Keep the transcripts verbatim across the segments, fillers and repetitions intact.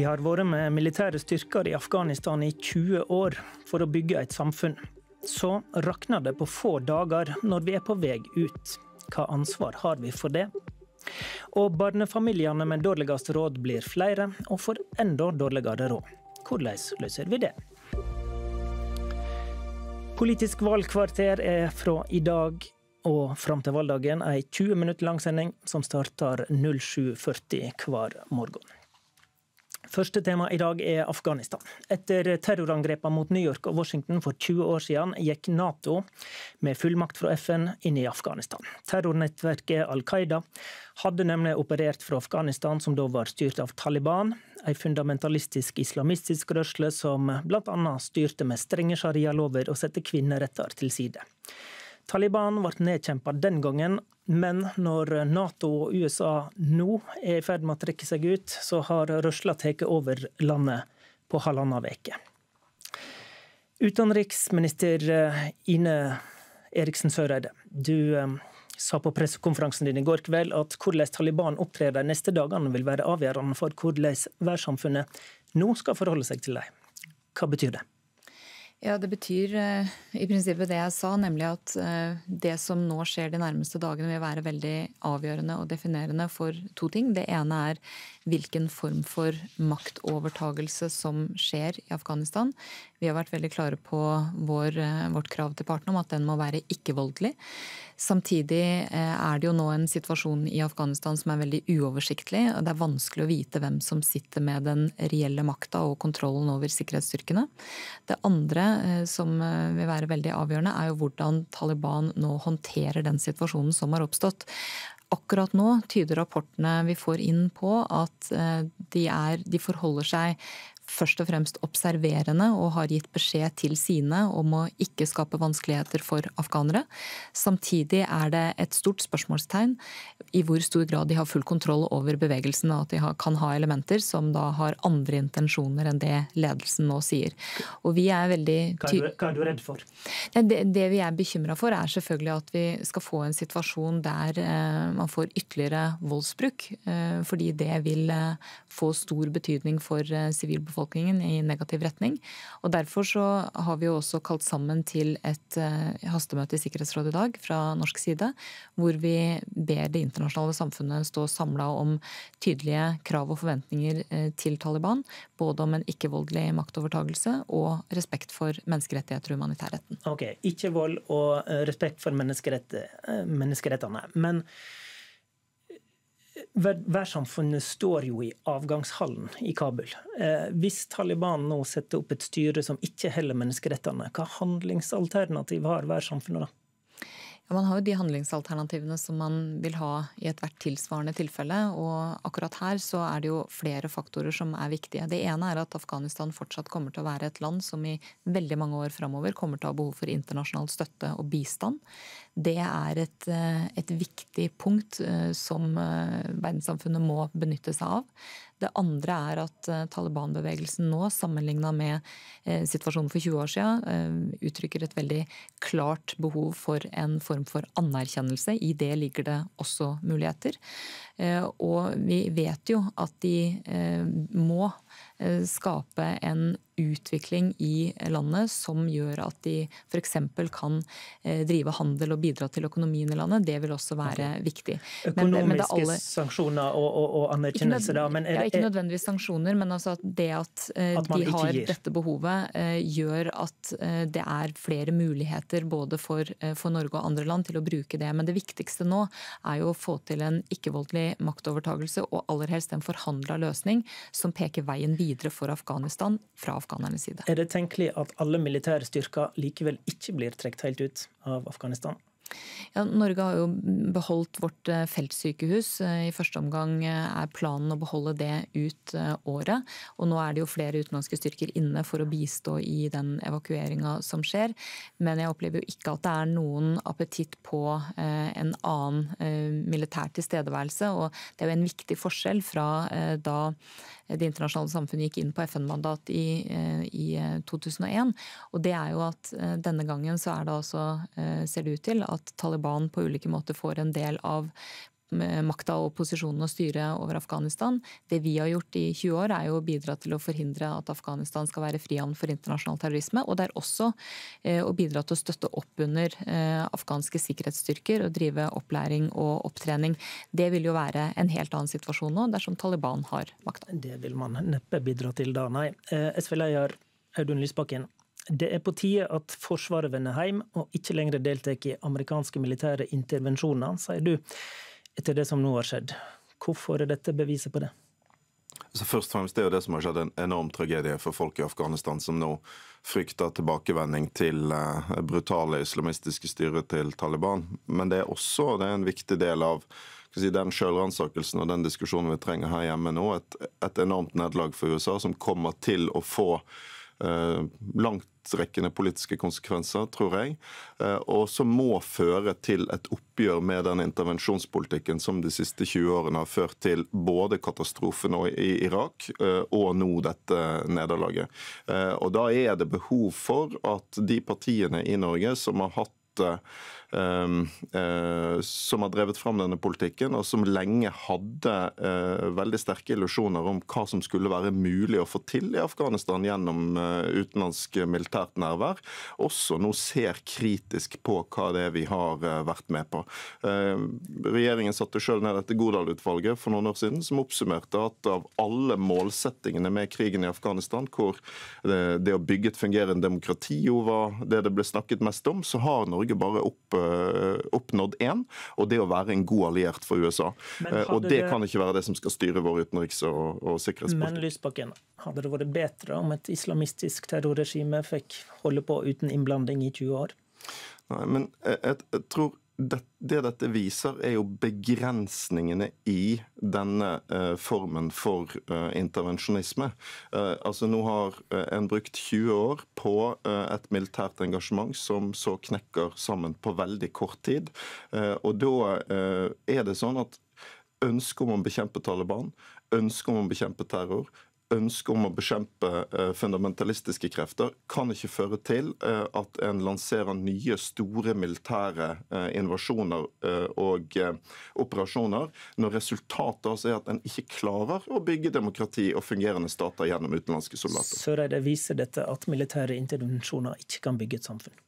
har vært med militære styrker i Afghanistan i tjue år for å bygge et samfunn. Så rakner det på få dager når vi er på vei ut. Hva ansvar har vi for det? Og barnefamiliene med dårligst råd blir flere, og får enda dårligere råd. Hvordan løser vi det? Politisk valgkvarter er fra i dag og fram til valgdagen en tjue minutter lang sending som starter sju førti hver morgen. Første tema i dag er Afghanistan. Etter terrorangrepene mot New York og Washington for tjue år siden gikk NATO med fullmakt fra F N inn i Afghanistan. Terrornettverket Al-Qaida hadde nemlig operert fra Afghanistan, som da var styrt av Taliban, en fundamentalistisk islamistisk rørsle som blant annet styrte med strenge sharia-lover og sette kvinneretter til side. Taliban ble nedkjempet den gangen, men når NATO og U S A nå er i ferd med å trekke seg ut, så har rørsla tatt over landet på halvannen uke. Utenriksminister Ine Eriksen Søreide, du sa på pressekonferansen din i går kveld at hvordan Taliban opptrer de neste dagene vil være avgjørende for hvordan verdenssamfunnet nå skal forholde seg til dem. Hva betyr det? Ja, det betyr uh, i prinsippet det jeg sa, nemlig at uh, det som nå skjer de nærmeste dagene vil være veldig avgjørende og definerende for to ting. Det ene er hvilken form for maktovertagelse som skjer i Afghanistan. Vi har vært veldig klare på vår, uh, vårt krav til partene om at den må være ikke-voldelig. Samtidig uh, er det jo nå en situasjon i Afghanistan som er veldig uoversiktlig, og det er vanskelig å vite hvem som sitter med den reelle makta og kontrollen over sikkerhetsstyrkene. Det andre som vil være veldig avgjørende, er jo hvordan Taliban nå håndterer den situasjonen som har oppstått. Akkurat nå tyder rapportene vi får inn på at de, er, de forholder seg først og fremst observerende og har gitt beskjed til sine om å ikke skape vanskeligheter for afghanere. Samtidig er det et stort spørsmålstegn i hvor stor grad de har full kontroll over bevegelsen, og at de kan ha elementer som da har andre intensjoner enn det ledelsen nå sier. Og vi er veldig... Hva er du, hva er du redd for? Det, det vi er bekymret for er selvfølgelig at vi skal få en situasjon der eh, man får ytterligere voldsbruk, eh, fordi det vil eh, få stor betydning for eh, sivilbefolkningen i negativ retning. Og derfor så har vi jo også kalt sammen til et uh, hastemøte i Sikkerhetsrådet i dag fra norsk side, hvor vi ber det internasjonale samfunnet stå samlet om tydelige krav og forventninger uh, til Taliban, både om en ikke-voldelig maktovertagelse og respekt for menneskerettigheter og humanitærretten. Ok, ikke vold og respekt for menneskerett, menneskerettene, men verdenssamfunnet står jo i avgangshallen i Kabul. Eh, hvis Taliban nå setter opp et styre som ikke heller menneskerettene, hva handlingsalternativ har verdenssamfunnet da? Ja, man har jo de handlingsalternativene som man vil ha i et hvert tilsvarende tilfelle, og akkurat her så er det jo flere faktorer som er viktige. Det ene er at Afghanistan fortsatt kommer til å være et land som i veldig mange år fremover kommer til å ha behov for internasjonal støtte og bistand. Det er et, et viktig punkt som verdenssamfunnet må benytte seg av. Det andre er at Taliban-bevegelsen nå, sammenlignet med situasjonen for tjue år siden, uttrykker et veldig klart behov for en form for anerkjennelse. I det ligger det også muligheter. Og vi vet jo at de må skape en utvikling i landet som gjør at de for eksempel kan drive handel og bidra til økonomien i landet. Det vil også være okay. viktig. Økonomiske men, men alle... sanksjoner og, og, og anerkjennelse da? Men er, ja, ikke nødvendigvis sanksjoner, men altså at det at, at de har gir. dette behovet gjør at det er flere muligheter både for, for Norge og andre land til å bruke det. Men det viktigste nå er jo å få til en ikke-voldelig maktovertagelse og aller helst en forhandlet løsning som peker veien videre for Afghanistan fra afghanernes side. Er det tenkelig at alle militære styrker likevel ikke blir trukket helt ut av Afghanistan? Ja, Norge har jo beholdt vårt feltsykehus. I første omgang er planen å beholde det ut året. Og nå er det jo flere utenlandske styrker inne for å bistå i den evakueringen som skjer. Men jeg opplever jo ikke at det er noen appetitt på en annen militær tilstedeværelse. Og det er jo en viktig forskjell fra da det internasjonale samfunnet gikk inn på F N-mandat i, i to tusen og en. Og det er jo at denne gangen så er det altså, ser det ut til at Taliban på ulike måter får en del av makta og posisjonen og styret over Afghanistan. Det vi har gjort i tjue år er jo å bidra til å forhindre at Afghanistan skal være frihavn for internasjonal terrorisme, og det er også eh, å bidra til å støtte opp under eh, afghanske sikkerhetsstyrker og drive opplæring og opptrening. Det vil jo være en helt annen situasjon nå dersom Taliban har makta. Det vil man neppe bidra til da, nei. Eh, S V-leder Audun Lysbakken, det er på tide at Forsvaret vender hjem og ikke lenger deltar i amerikanske militære intervensjoner, sier du, etter det som nå har skjedd. Hvorfor er dette beviset på det? Så først og fremst det er jo det som har skjedd en enorm tragedie for folk i Afghanistan, som nå frykter tilbakevending til uh, brutale islamistiske styre til Taliban. Men det er også det er en viktig del av si, den selvransakelsen og den diskusjonen vi trenger her hjemme nå. Et, et enormt nederlag for U S A som kommer til å få uh, langtrekkende politiske konsekvenser, tror jeg, uh, og som må føre til et oppgjør med den intervensjonspolitikken som de siste tjue årene har ført til både katastrofen i Irak uh, og nå dette nederlaget. Uh, og da er det behov for at de partiene i Norge som har hatt Um, uh, som har drevet fram denne politikken, og som lenge hadde uh, veldig sterke illusjoner om hva som skulle være mulig å få til i Afghanistan gjennom uh, utenlandsk militært nærvær, også nå ser kritisk på hva det er vi har uh, vært med på. Uh, regjeringen satte selv ned dette Godal-utvalget for noen år siden, som oppsummerte at av alle målsettingene med krigen i Afghanistan, hvor det, det å bygge et fungerende demokrati jo var det det ble snakket mest om, så har Norge bare opp oppnådd én, og det å være en god alliert for U S A. Og det, det kan ikke være det som skal styre vår utenriks- og, og sikkerhetspolitikk. Men Lysbakken, hadde det vært bedre om et islamistisk terrorregime fikk holde på uten innblanding i tjue år? Nei, men jeg, jeg, jeg tror det, det dette viser er jo begrensningene i denne eh, formen for eh, intervensjonisme. Eh, altså nå har eh, en brukt tjue år på eh, et militært engasjement som så knekker sammen på veldig kort tid. Eh, og da eh, er det sånn at ønsket om å bekjempe Taliban, ønsket om å bekjempe terror, ønsket om å bekjempe uh, fundamentalistiske krefter kan ikke føre til uh, at en lanserer nye, store militære uh, invasjoner uh, og uh, operasjoner, når resultatet altså er at en ikke klarer å bygge demokrati og fungerende stater gjennom utenlandske soldater. Søreide, viser dette at militære intervensjoner ikke kan bygge et samfunn?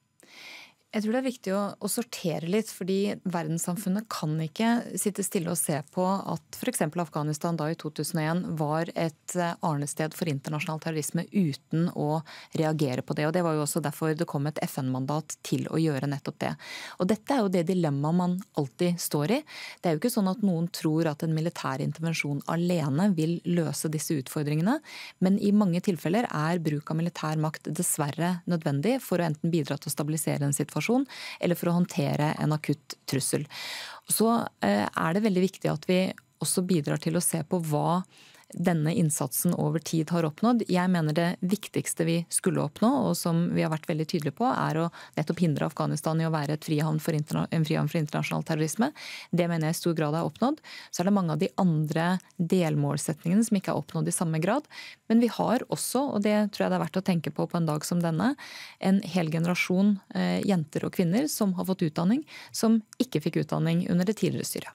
Jeg tror det er viktig å, å sortere litt, fordi verdenssamfunnet kan ikke sitte stille og se på at for eksempel Afghanistan da i to tusen og en var et arnested for internasjonal terrorisme uten å reagere på det. Og det var jo også derfor det kom et F N-mandat til å gjøre nettopp det. Og dette er jo det dilemmaet man alltid står i. Det er jo ikke sånn at noen tror at en militær intervensjon alene vil løse disse utfordringene, men i mange tilfeller er bruk av militær makt dessverre nødvendig for å enten bidra til å stabilisere en situasjon eller for å håndtere en akutt trussel. Så er det veldig viktig at vi også bidrar til å se på hva denne innsatsen over tid har oppnådd. Jeg mener det viktigste vi skulle oppnå, og som vi har vært veldig tydelige på, er å nettopp hindre Afghanistan i å være et frihavn for, interna- en frihavn for internasjonal terrorisme. Det mener jeg i stor grad er oppnådd. Så er det mange av de andre delmålsetningene som ikke er oppnådd i samme grad. Men vi har også, og det tror jeg det er verdt å tenke på på en dag som denne, en hel generasjon eh, jenter og kvinner som har fått utdanning, som ikke fikk utdanning under det tidligere styret.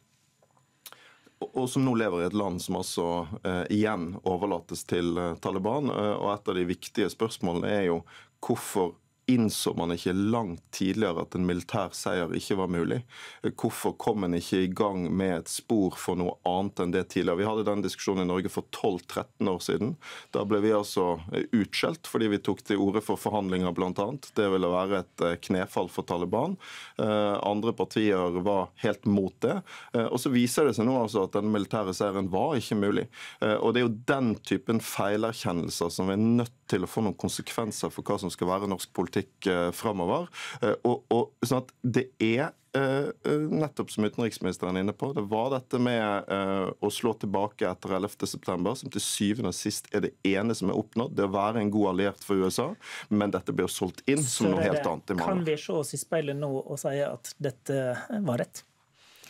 Og som nå lever i et land som altså eh, igjen overlates til eh, Taliban. Eh, og et av de viktige spørsmålene er jo hvorfor innså man ikke langt tidligere at en militær seier ikke var mulig? Hvorfor kom man ikke i gang med et spor for noe annet enn det tidligere? Vi hadde den diskusjonen i Norge for tolv tretten år siden. Da ble vi altså utskjelt fordi vi tok til orde for forhandlinger blant annet. Det ville være et knefall for Taliban. Andre partier var helt mot det. Og så viser det seg nå altså at den militære seieren var ikke mulig. Og det er jo den typen feilerkjennelser som vi er nødt til å få noen konsekvenser for hva som skal være norsk politikk eh, fremover. Eh, og, og sånn at det er eh, nettopp som utenriksministeren er inne på, det var dette med eh, å slå tilbake etter ellevte september, som til syvende og sist er det ene som er oppnådd, det å være en god alliert for U S A, men dette blir solgt inn som noe helt annet. Kan vi se oss i speilet nå og si at dette var rett?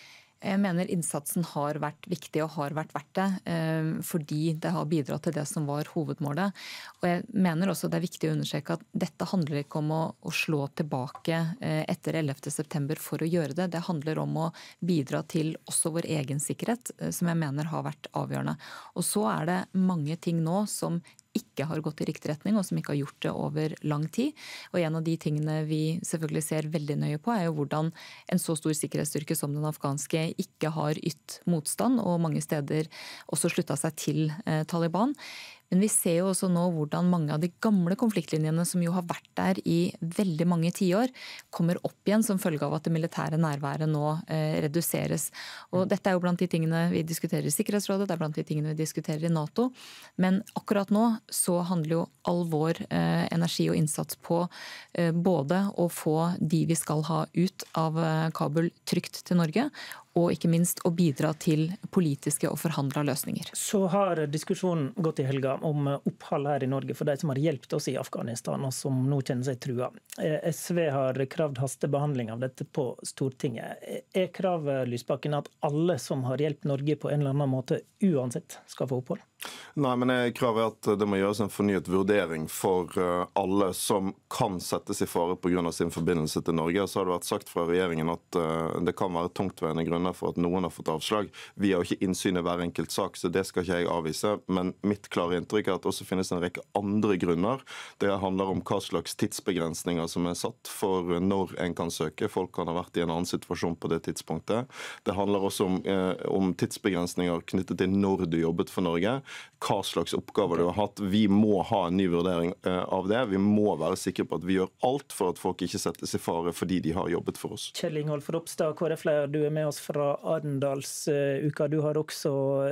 Jeg mener innsatsen har vært viktig og har vært verdt det, fordi det har bidratt til det som var hovedmålet. Og jeg mener også det er viktig å understreke at dette handler ikke om å, å slå tilbake etter ellevte september for å gjøre det. Det handler om å bidra til også vår egen sikkerhet, som jeg mener har vært avgjørende. Og så er det mange ting nå som ikke har gått i riktig retning, og som ikke har gjort det over lang tid. Og en av de tingene vi selvfølgelig ser veldig nøye på, er jo hvordan en så stor sikkerhetsstyrke som den afghanske ikke har ytt motstand, og mange steder også slutta seg til eh, Taliban. Men vi ser jo også nå hvordan mange av de gamle konfliktlinjene som jo har vært der i veldig mange tiår, kommer opp igjen som følge av at det militære nærværet nå eh, reduseres. Og dette er jo blant de tingene vi diskuterer i Sikkerhetsrådet, det er blant de tingene vi diskuterer i NATO. Men akkurat nå så handler jo all vår eh, energi og innsats på eh, både å få de vi skal ha ut av eh, Kabul trygt til Norge, og ikke minst å bidra til politiske og forhandla løsninger. Så har diskusjonen gått i helga om opphold her i Norge for de som har hjulpet oss i Afghanistan, og som nå kjenner seg trua. S V har kravd hastebehandling av dette på Stortinget. Er kravet, Lysbakken, at alle som har hjulpet Norge på en eller annen måte uansett skal få opphold? Nei, men kravet er at det må gjøres en fornyet vurdering for alle som kan settes i fare på grunn av sin forbindelse til Norge. Så har det vært sagt fra regjeringen at det kan være tungtveiende grunner for at noen har fått avslag. Vi har jo ikke innsyn i hver enkelt sak, så det skal ikke jeg avvise. Men mitt klare inntrykk er at det også finnes en rekke andre grunner. Det handler om hva slags tidsbegrensninger som er satt for når en kan søke. Folk kan ha vært i en annen situasjon på det tidspunktet. Det handler også om, eh, om tidsbegrensninger knyttet til når du jobbet for Norge. Hva slags oppgaver du har hatt. Vi må ha en ny vurdering av det. Vi må være sikre på at vi gjør alt for at folk ikke settes i fare fordi de har jobbet for oss. Kjell Ingolf Ropstad, K R F-leder, du er med oss fra Arendalsuka. Du har også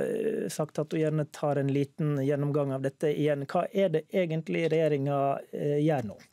sagt at du gjerne tar en liten gjennomgang av dette igjen. Hva er det egentlig regjeringa gjør nå?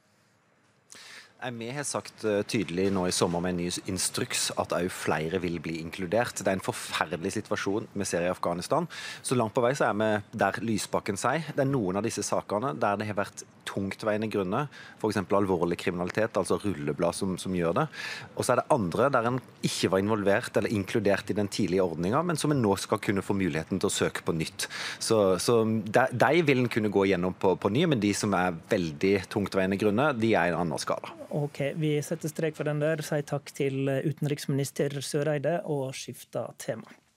Vi har sagt tydelig nå i sommer med en ny instruks at også flere vil bli inkludert. Det er en forferdelig situasjon vi ser i Afghanistan. Så langt på vei så er vi der Lysbakken sier. Det er noen av disse sakene der det har vært tungtveiende grunner, for eksempel alvorlig kriminalitet, altså rulleblad som, som gjør det. Og så er det andre der en ikke var involvert eller inkludert i den tidlige ordningen, men som en nå skal kunne få muligheten til å søke på nytt. Så, så de, de vil en kunne gå gjennom på, på ny, men de som er veldig tungtveiende grunner, de er i en annen skala. Ok, vi setter strek for den der. Sier takk til utenriksminister Søreide og skifter tema.